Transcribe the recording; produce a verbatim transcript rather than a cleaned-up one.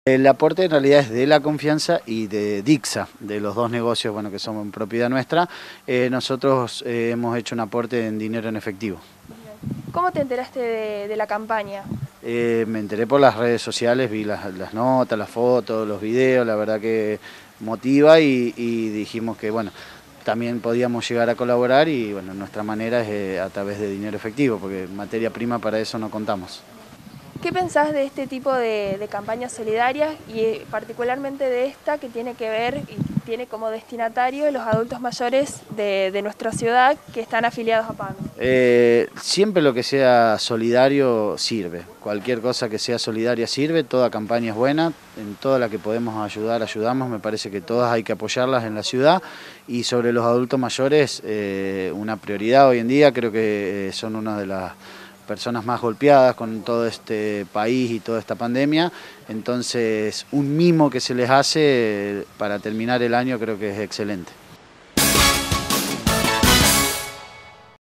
El aporte en realidad es de La Confianza y de Dixa, de los dos negocios bueno, que son propiedad nuestra. Eh, nosotros eh, hemos hecho un aporte en dinero en efectivo. ¿Cómo te enteraste de, de la campaña? Eh, me enteré por las redes sociales, vi las, las notas, las fotos, los videos, la verdad que motiva y, y dijimos que bueno, también podíamos llegar a colaborar y bueno, nuestra manera es eh, a través de dinero efectivo, porque materia prima para eso no contamos. ¿Qué pensás de este tipo de, de campañas solidarias y eh, particularmente de esta que tiene que ver y tiene como destinatario los adultos mayores de, de nuestra ciudad que están afiliados a PAMI? Eh, siempre lo que sea solidario sirve, cualquier cosa que sea solidaria sirve, toda campaña es buena, en toda la que podemos ayudar, ayudamos, me parece que todas hay que apoyarlas en la ciudad y sobre los adultos mayores eh, una prioridad hoy en día, creo que eh, son una de las personas más golpeadas con todo este país y toda esta pandemia, entonces un mimo que se les hace para terminar el año creo que es excelente.